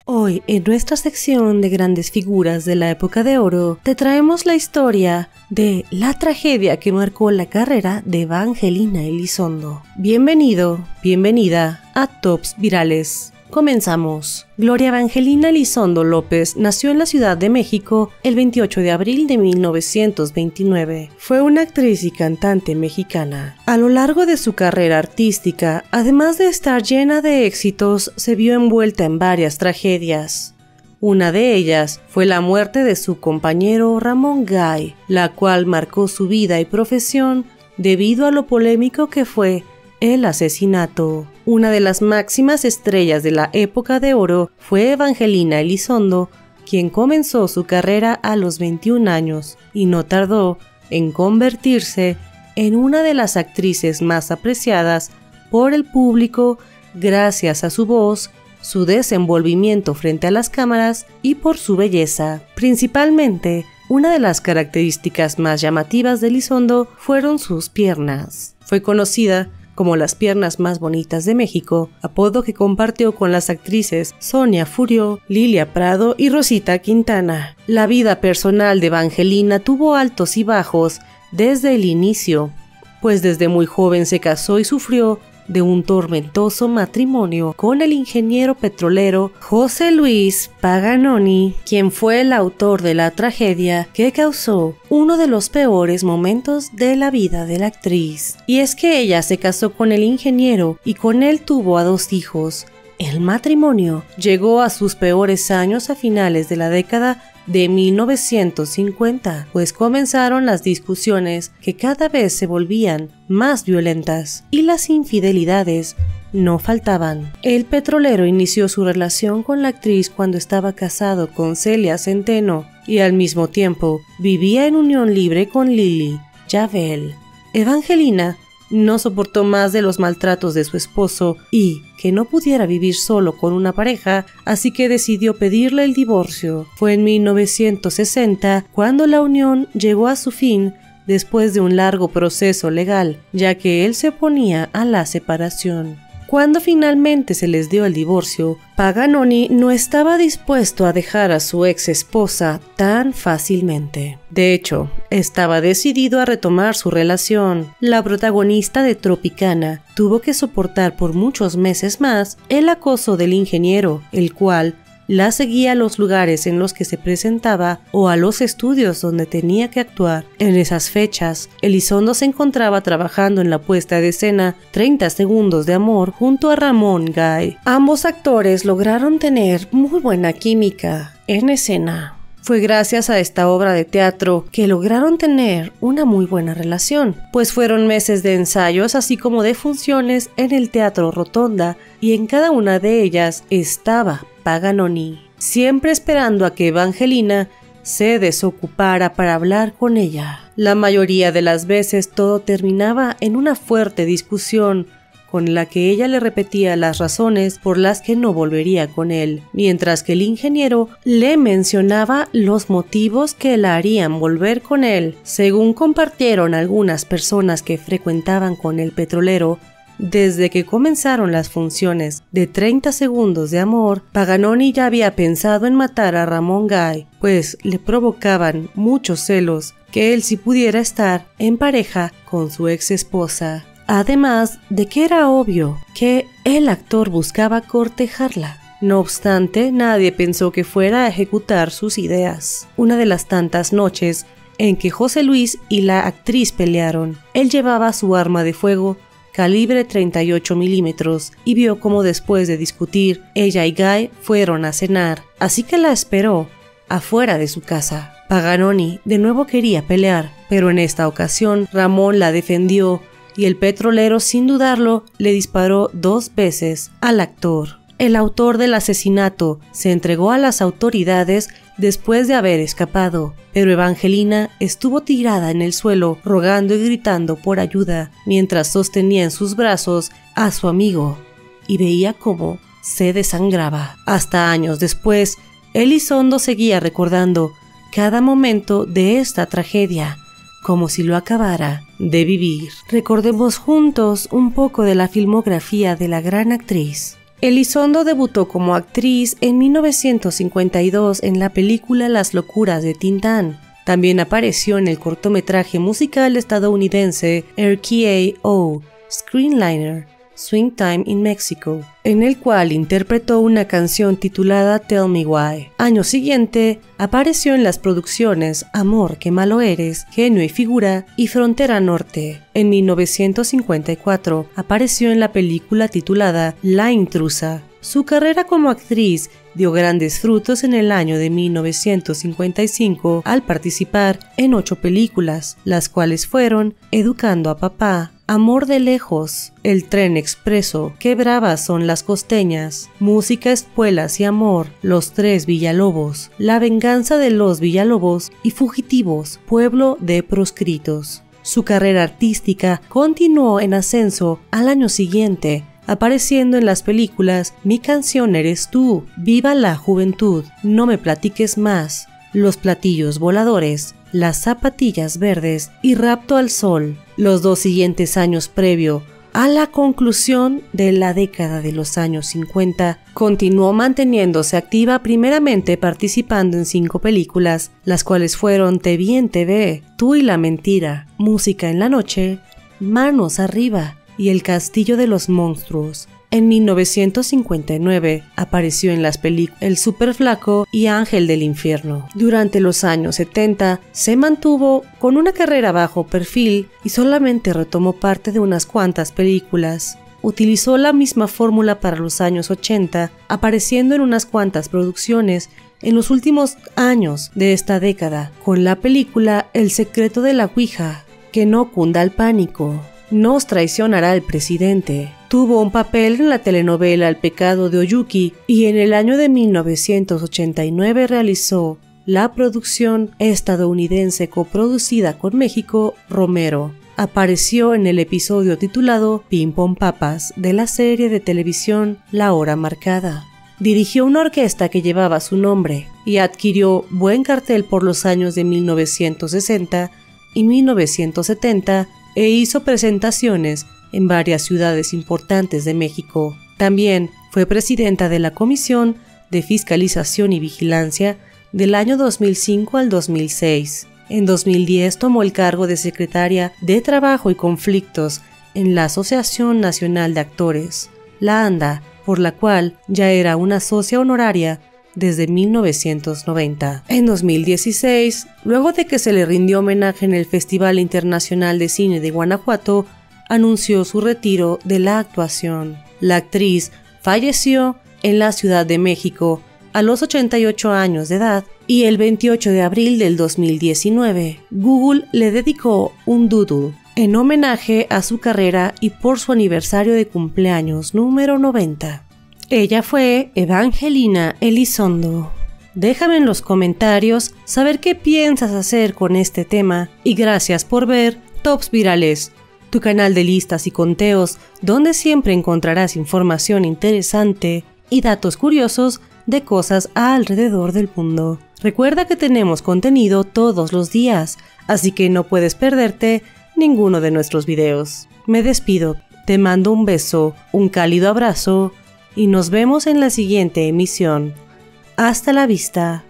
Hoy, en nuestra sección de grandes figuras de la época de oro, te traemos la historia de la tragedia que marcó la carrera de Evangelina Elizondo. Bienvenido, bienvenida a Tops Virales. Comenzamos. Gloria Evangelina Elizondo López nació en la Ciudad de México el 28 de abril de 1929. Fue una actriz y cantante mexicana. A lo largo de su carrera artística, además de estar llena de éxitos, se vio envuelta en varias tragedias. Una de ellas fue la muerte de su compañero Ramón Gay, la cual marcó su vida y profesión debido a lo polémico que fue el asesinato. Una de las máximas estrellas de la época de oro fue Evangelina Elizondo, quien comenzó su carrera a los 21 años y no tardó en convertirse en una de las actrices más apreciadas por el público gracias a su voz, su desenvolvimiento frente a las cámaras y por su belleza. Principalmente, una de las características más llamativas de Elizondo fueron sus piernas. Fue conocida como las piernas más bonitas de México, apodo que compartió con las actrices Sonia Furió, Lilia Prado y Rosita Quintana. La vida personal de Evangelina tuvo altos y bajos desde el inicio, pues desde muy joven se casó y sufrió de un tormentoso matrimonio con el ingeniero petrolero José Luis Paganoni, quien fue el autor de la tragedia que causó uno de los peores momentos de la vida de la actriz. Y es que ella se casó con el ingeniero y con él tuvo a 2 hijos. El matrimonio llegó a sus peores años a finales de la década de 1950, pues comenzaron las discusiones que cada vez se volvían más violentas y las infidelidades no faltaban. El petrolero inició su relación con la actriz cuando estaba casado con Celia Centeno y al mismo tiempo vivía en unión libre con Lili Javel. Evangelina no soportó más de los maltratos de su esposo y que no pudiera vivir solo con una pareja, así que decidió pedirle el divorcio. Fue en 1960 cuando la unión llegó a su fin después de un largo proceso legal, ya que él se oponía a la separación. Cuando finalmente se les dio el divorcio, Paganoni no estaba dispuesto a dejar a su ex esposa tan fácilmente. De hecho, estaba decidido a retomar su relación. La protagonista de Tropicana tuvo que soportar por muchos meses más el acoso del ingeniero, el cual la seguía a los lugares en los que se presentaba o a los estudios donde tenía que actuar. En esas fechas, Elizondo se encontraba trabajando en la puesta de escena 30 segundos de amor junto a Ramón Gay. Ambos actores lograron tener muy buena química en escena. Fue gracias a esta obra de teatro que lograron tener una muy buena relación, pues fueron meses de ensayos así como de funciones en el Teatro Rotonda y en cada una de ellas estaba Paganoni, siempre esperando a que Evangelina se desocupara para hablar con ella. La mayoría de las veces todo terminaba en una fuerte discusión con la que ella le repetía las razones por las que no volvería con él, mientras que el ingeniero le mencionaba los motivos que la harían volver con él. Según compartieron algunas personas que frecuentaban con el petrolero, desde que comenzaron las funciones de 30 segundos de amor, Paganoni ya había pensado en matar a Ramón Gay, pues le provocaban muchos celos que él sí pudiera estar en pareja con su ex esposa. Además de que era obvio que el actor buscaba cortejarla. No obstante, nadie pensó que fuera a ejecutar sus ideas. Una de las tantas noches en que José Luis y la actriz pelearon, él llevaba su arma de fuego calibre 38 milímetros y vio cómo después de discutir, ella y Guy fueron a cenar, así que la esperó afuera de su casa. Paganoni de nuevo quería pelear, pero en esta ocasión Ramón la defendió y el petrolero, sin dudarlo, le disparó 2 veces al actor. El autor del asesinato se entregó a las autoridades después de haber escapado, pero Evangelina estuvo tirada en el suelo rogando y gritando por ayuda mientras sostenía en sus brazos a su amigo y veía cómo se desangraba. Hasta años después, Elizondo seguía recordando cada momento de esta tragedia como si lo acabara de vivir. Recordemos juntos un poco de la filmografía de la gran actriz. Elizondo debutó como actriz en 1952 en la película Las locuras de Tintán. También apareció en el cortometraje musical estadounidense RKO, Screenliner, Swing Time in Mexico, en el cual interpretó una canción titulada Tell Me Why. Año siguiente, apareció en las producciones Amor, qué malo eres, Genio y figura y Frontera Norte. En 1954, apareció en la película titulada La intrusa. Su carrera como actriz dio grandes frutos en el año de 1955 al participar en 8 películas, las cuales fueron Educando a papá, Amor de lejos, El tren expreso, Qué bravas son las costeñas, Música, espuelas y amor, Los tres Villalobos, La venganza de los Villalobos y Fugitivos, Pueblo de proscritos. Su carrera artística continuó en ascenso al año siguiente, apareciendo en las películas Mi canción eres tú, Viva la juventud, No me platiques más, Los platillos voladores, Las zapatillas verdes y Rapto al sol. Los 2 siguientes años previo a la conclusión de la década de los años 50, continuó manteniéndose activa, primeramente participando en 5 películas, las cuales fueron Te vi en TV, Tú y la mentira, Música en la noche, Manos arriba y El castillo de los monstruos. En 1959 apareció en las películas El Superflaco y Ángel del infierno. Durante los años 70 se mantuvo con una carrera bajo perfil y solamente retomó parte de unas cuantas películas. Utilizó la misma fórmula para los años 80, apareciendo en unas cuantas producciones en los últimos años de esta década, con la película El secreto de la Ouija, Que no cunda el pánico, Nos traicionará el presidente. Tuvo un papel en la telenovela El pecado de Oyuki y en el año de 1989 realizó la producción estadounidense coproducida con México, Romero. Apareció en el episodio titulado Pim Pom Papas de la serie de televisión La Hora Marcada. Dirigió una orquesta que llevaba su nombre y adquirió buen cartel por los años de 1960 y 1970 e hizo presentaciones en varias ciudades importantes de México. También fue presidenta de la Comisión de Fiscalización y Vigilancia del año 2005 al 2006. En 2010 tomó el cargo de secretaria de Trabajo y Conflictos en la Asociación Nacional de Actores, la ANDA, por la cual ya era una socia honoraria desde 1990. En 2016, luego de que se le rindió homenaje en el Festival Internacional de Cine de Guanajuato, anunció su retiro de la actuación. La actriz falleció en la Ciudad de México a los 88 años de edad y el 28 de abril del 2019, Google le dedicó un doodle en homenaje a su carrera y por su aniversario de cumpleaños número 90. Ella fue Evangelina Elizondo. Déjame en los comentarios saber qué piensas hacer con este tema y gracias por ver Tops Virales, tu canal de listas y conteos donde siempre encontrarás información interesante y datos curiosos de cosas alrededor del mundo. Recuerda que tenemos contenido todos los días, así que no puedes perderte ninguno de nuestros videos. Me despido, te mando un beso, un cálido abrazo y nos vemos en la siguiente emisión. Hasta la vista.